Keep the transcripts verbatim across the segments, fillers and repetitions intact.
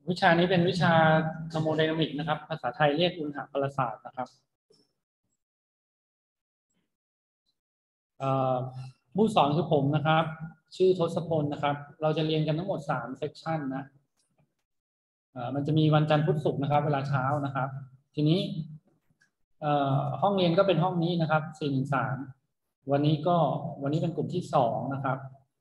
วิชานี้เป็นวิชาเทอร์โมไดนามิกนะครับภาษาไทยเรียกอุณหภาระศาสตร์นะครับผู้สอนคือผมนะครับชื่อทศพลนะครับเราจะเรียนกันทั้งหมดสามเซกชันนะมันจะมีวันจันทร์พุธศุกร์นะครับเวลาเช้านะครับทีนี้ห้องเรียนก็เป็นห้องนี้นะครับสี่หนึ่งสามวันนี้ก็วันนี้เป็นกลุ่มที่สองนะครับ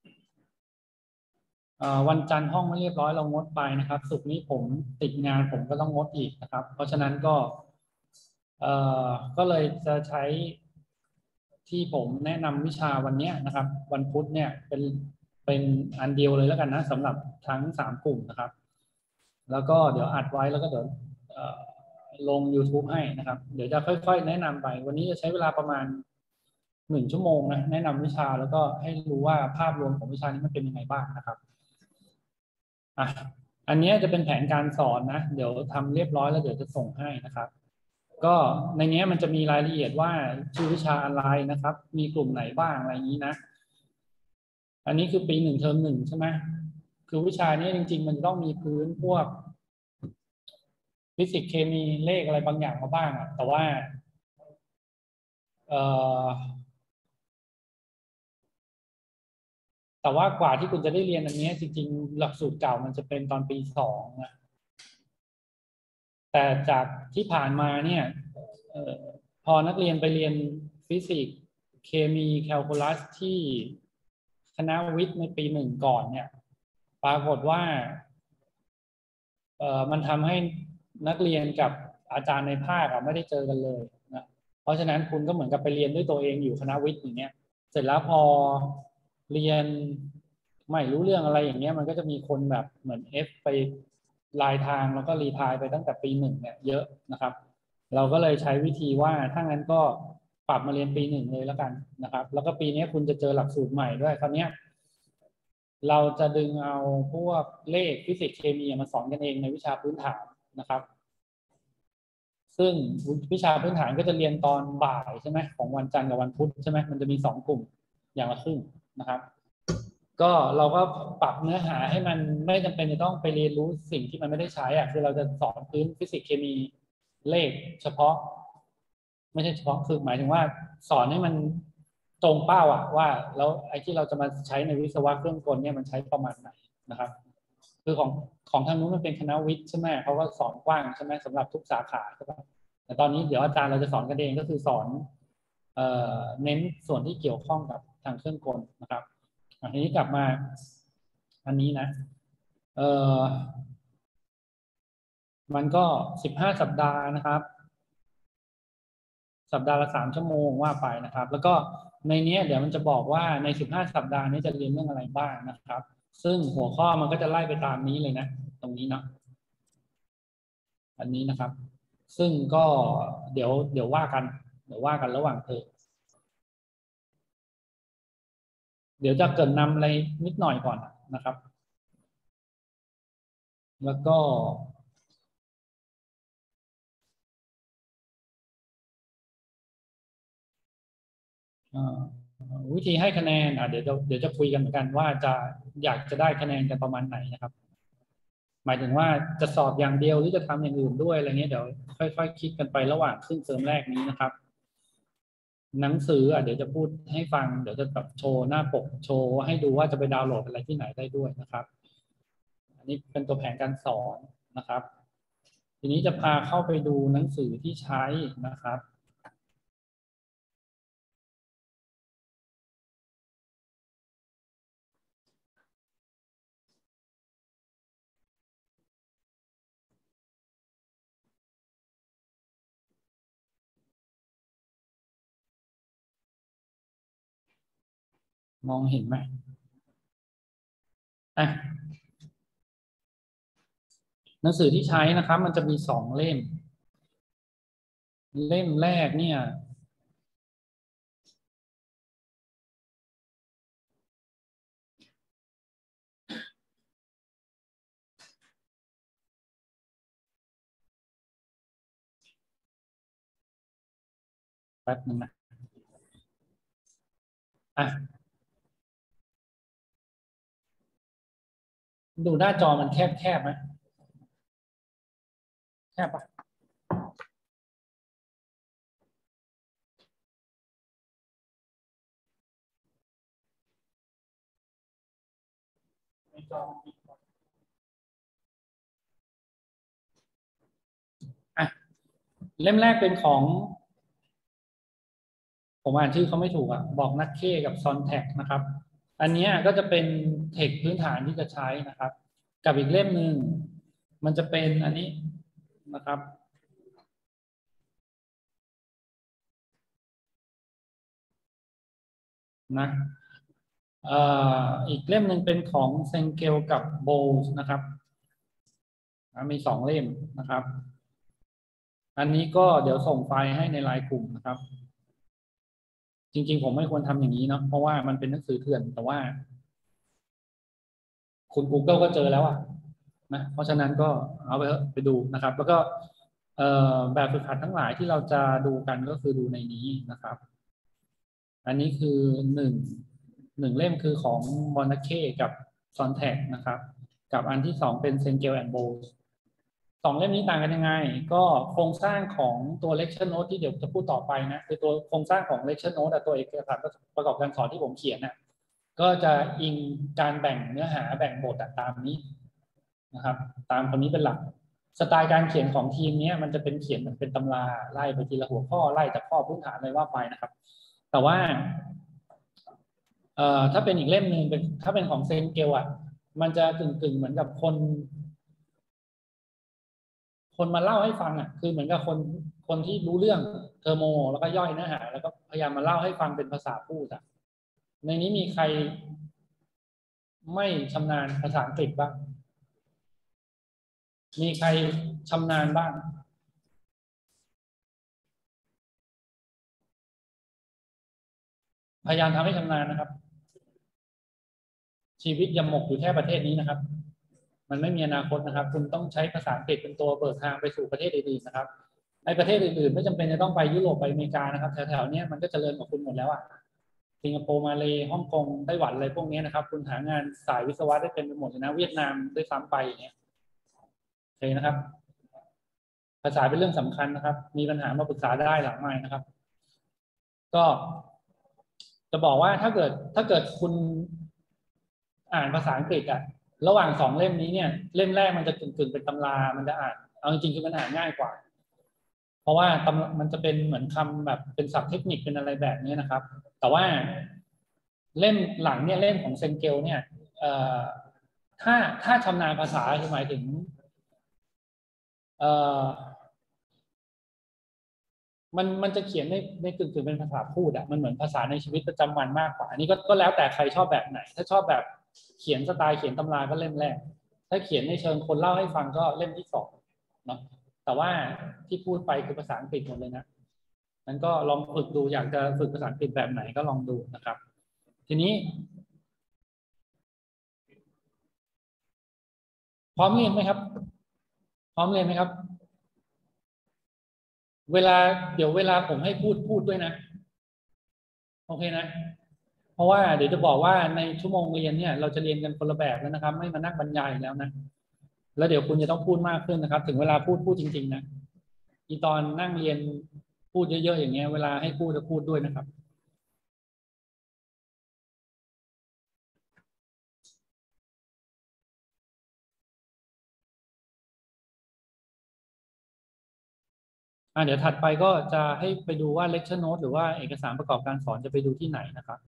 วันจันทร์ห้องไม่เรียบร้อยเรางดไปนะครับศุกร์นี้ผมติดงานผมก็ต้องงดอีกนะครับเพราะฉะนั้นก็ก็เลยจะใช้ที่ผมแนะนำวิชาวันนี้นะครับวันพุธเนี่ยเป็นเป็นอันเดียวเลยแล้วกันนะสำหรับทั้งสามกลุ่มนะครับแล้วก็เดี๋ยวอัดไว้แล้วก็เดี๋ยวลง YouTube ให้นะครับเดี๋ยวจะค่อยๆแนะนำไปวันนี้จะใช้เวลาประมาณหนึ่งชั่วโมงนะแนะนำวิชาแล้วก็ให้รู้ว่าภาพรวมของวิชานี้มันเป็นยังไงบ้างนะครับอ่ะอันนี้จะเป็นแผนการสอนนะเดี๋ยวทำเรียบร้อยแล้วเดี๋ยวจะส่งให้นะครับก็ในนี้มันจะมีรายละเอียดว่าชื่อวิชาอะไรนะครับมีกลุ่มไหนบ้างอะไรอย่างนี้นะอันนี้คือปีหนึ่งเทอมหนึ่งใช่ไหมคือวิชานี้จริงๆมันต้องมีพื้นพวกฟิสิกส์เคมีเลขอะไรบางอย่างมาบ้างอะแต่ว่าเอ่อแต่ว่ากว่าที่คุณจะได้เรียนอันนี้จริงๆหลักสูตรเก่ามันจะเป็นตอนปีสองนะแต่จากที่ผ่านมาเนี่ยพอนักเรียนไปเรียนฟิสิกส์เคมีแคลคูลัสที่คณะวิทย์ในปีหนึ่งก่อนเนี่ยปรากฏว่าเอ่อมันทำให้นักเรียนกับอาจารย์ในภาคไม่ได้เจอกันเลยนะเพราะฉะนั้นคุณก็เหมือนกับไปเรียนด้วยตัวเองอยู่คณะวิทย์อย่างเงี้ยเสร็จแล้วพอเรียนไม่รู้เรื่องอะไรอย่างเงี้ยมันก็จะมีคนแบบเหมือน F ไปลายทางแล้วก็รีทายไปตั้งแต่ปีหนึ่งเนี่ยเยอะนะครับเราก็เลยใช้วิธีว่าถ้างั้นก็ปรับมาเรียนปีหนึ่งเลยแล้วกันนะครับแล้วก็ปีนี้คุณจะเจอหลักสูตรใหม่ด้วยคราวนี้เราจะดึงเอาพวกเลขฟิสิกส์เคมีมาสอนกันเองในวิชาพื้นฐานนะครับซึ่งวิชาพื้นฐานก็จะเรียนตอนบ่ายใช่ไหมของวันจันทร์กับวันพุธใช่ไหมมันจะมีสองกลุ่มอย่างละครึ่งนะครับก็เราก็ปรับเนื้อหาให้มันไม่จำเป็นจะต้องไปเรียนรู้สิ่งที่มันไม่ได้ใช้อ่ะคือเราจะสอนพื้นฟิสิกส์เคมีเลขเฉพาะไม่ใช่เฉพาะคือหมายถึงว่าสอนให้มันตรงเป้าอ่ะว่าแล้วไอ้ที่เราจะมาใช้ในวิศวะเครื่องกลเนี่ยมันใช้ประมาณไหนนะครับคือของของทางนู้นมันเป็นคณะวิทย์ใช่ไหมเขาก็สอนกว้างใช่ไหมสำหรับทุกสาขาใช่ไหมแต่ตอนนี้เดี๋ยวอาจารย์เราจะสอนกันเองก็คือสอนเอ่อเน้นส่วนที่เกี่ยวข้องกับทางเครื่องกลนะครับทีนี้กลับมาอันนี้นะเออมันก็สิบห้าสัปดาห์นะครับสัปดาห์ละสามชั่วโมงว่าไปนะครับแล้วก็ในนี้เดี๋ยวมันจะบอกว่าในสิบห้าสัปดาห์นี้จะเรียนเรื่องอะไรบ้างนะครับซึ่งหัวข้อมันก็จะไล่ไปตามนี้เลยนะตรงนี้เนาะอันนี้นะครับซึ่งก็เดี๋ยวเดี๋ยวว่ากันเดี๋ยวว่ากันระหว่างเทอมเดี๋ยวจะเกริ่นนำอะไรนิดหน่อยก่อนนะครับแล้วก็วิธีให้คะแนนอ่ะเดี๋ยวจะเดี๋ยวจะคุยกันเหมือนกันว่าจะอยากจะได้คะแนนกันประมาณไหนนะครับหมายถึงว่าจะสอบอย่างเดียวหรือจะทำอย่างอื่นด้วยอะไรเงี้ยเดี๋ยวค่อยๆ ค, คิดกันไประหว่างครึ่งเทอมแรกนี้นะครับหนังสืออ่ะเดี๋ยวจะพูดให้ฟังเดี๋ยวจะแบบโชว์หน้าปกโชว์ให้ดูว่าจะไปดาวน์โหลดอะไรที่ไหนได้ด้วยนะครับอันนี้เป็นตัวแผนการสอนนะครับทีนี้จะพาเข้าไปดูหนังสือที่ใช้นะครับมองเห็นไหมอ่ะหนังสือที่ใช้นะครับมันจะมีสองเล่มเล่มแรกเนี่ยแป๊บนึงนะอ่ะดูหน้าจอมันแคบๆไหมแค่ปะอ่ะเล่มแรกเป็นของ ผมอ่านชื่อเขาไม่ถูกอ่ะบอกนักเคกับซอนแท็กนะครับอันเนี้ยก็จะเป็นเทคพื้นฐานที่จะใช้นะครับกับอีกเล่มหนึ่งมันจะเป็นอันนี้นะครับนะเอ่ออีกเล่มหนึ่งเป็นของเซงเกลกับโบลส์นะครับมีสองเล่มนะครับอันนี้ก็เดี๋ยวส่งไฟล์ให้ในไลน์กลุ่มนะครับจริงๆผมไม่ควรทำอย่างนี้เนาะเพราะว่ามันเป็นหนังสือเถื่อนแต่ว่าคุณ Google ก็เจอแล้วอะนะเพราะฉะนั้นก็เอาไปไปดูนะครับแล้วก็แบบฝึกหัดทั้งหลายที่เราจะดูกันก็คือดูในนี้นะครับอันนี้คือหนึ่งหนึ่งเล่มคือของมอนาเคกับซอนแทกนะครับกับอันที่สองเป็นเซนเกลแอนด์โบสองเล่มนี้ต่างกันยังไงก็โครงสร้างของตัว lecture note ที่เดี๋ยวจะพูดต่อไปนะคือตัวโครงสร้างของ lecture note ตัวเอกสารประกอบการสอนที่ผมเขียนน่ะก็จะอิงการแบ่งเนื้อหาแบ่งบทตามนี้นะครับตามคนนี้เป็นหลักสไตล์การเขียนของทีมนี้มันจะเป็นเขียนเหมือนเป็นตำราไล่ไปทีละหัวข้อไล่จากข้อพื้นฐานเลยว่าไปนะครับแต่ว่าเอ่อถ้าเป็นอีกเล่มหนึ่งเป็นถ้าเป็นของเซนเกลอ่ะมันจะกึ่งกึ่งเหมือนกับคนคนมาเล่าให้ฟังอ่ะคือเหมือนกับคนคนที่รู้เรื่องเทอร์โมแล้วก็ย่อยเนื้อหาแล้วก็พยายามมาเล่าให้ฟังเป็นภาษาพูดอ่ะในนี้มีใครไม่ชำนาญภาษาอังกฤษบ้างมีใครชำนาญบ้างพยายามทำให้ชำนาญนะครับชีวิตยำหมกอยู่แค่ประเทศนี้นะครับมันไม่มีอนาคตนะครับคุณต้องใช้ภาษาอังกฤษเป็นตัวเปิดทางไปสู่ประเทศอื่นๆนะครับในประเทศอื่นๆไม่จำเป็นจะต้องไปยุโรปไปอเมริกานะครับแถวๆนี้มันก็เจริญกว่าคุณหมดแล้วอ่ะสิงคโปร์มาเลย์ฮ่องกงไต้หวันอะไรพวกนี้นะครับคุณหางานสายวิศวะได้เป็นไปหมดเลยนะเวียดนามด้วยซ้ำไปอย่างเงี้ยโอเคนะครับภาษาเป็นเรื่องสำคัญนะครับมีปัญหามาปรึกษาได้หลังไมค์นะครับก็จะบอกว่าถ้าเกิดถ้าเกิดคุณอ่านภาษาอังกฤษอะระหว่างสองเล่มนี้เนี่ยเล่มแรกมันจะกึ่งๆเป็นตำรามันจะอ่านเอาจริงๆคือมันอ่านง่ายกว่าเพราะว่าตำมันจะเป็นเหมือนคำแบบเป็นศัพท์เทคนิคเป็นอะไรแบบนี้นะครับแต่ว่าเล่มหลังเนี่ยเล่มของเซนเกลเนี่ยเอ่อถ้าถ้าชำนาญภาษาคือหมายถึงเอ่อมันมันจะเขียนในในกึ่งกึ่งเป็นภาษาพูดอะมันเหมือนภาษาในชีวิตประจำวันมากกว่าอันนี้ก็ก็แล้วแต่ใครชอบแบบไหนถ้าชอบแบบเขียนสไตล์เขียนตำราก็เล่มแรกถ้าเขียนในเชิงคนเล่าให้ฟังก็เล่มที่สองเนาะแต่ว่าที่พูดไปคือภาษาอังกฤษหมดเลยนะนั้นก็ลองฝึกดูอยากจะฝึกภาษาอังกฤษแบบไหนก็ลองดูนะครับทีนี้พร้อมเรียนไหมครับพร้อมเรียนไหมครับเวลาเดี๋ยวเวลาผมให้พูดพูดด้วยนะโอเคนะ เพราะว่าเดี๋ยวจะบอกว่าในชั่วโมงเรียนเนี่ยเราจะเรียนกันคนละแบบแล้วนะครับไม่มานั่งบรรยายแล้วนะแล้วเดี๋ยวคุณจะต้องพูดมากขึ้นนะครับถึงเวลาพูดพูดจริงๆนะอีตอนนั่งเรียนพูดเยอะๆอย่างเงี้ยเวลาให้พูดจะพูดด้วยนะครับอ่าเดี๋ยวถัดไปก็จะให้ไปดูว่า lecture note หรือว่าเอกสารประกอบการสอนจะไปดูที่ไหนนะครับ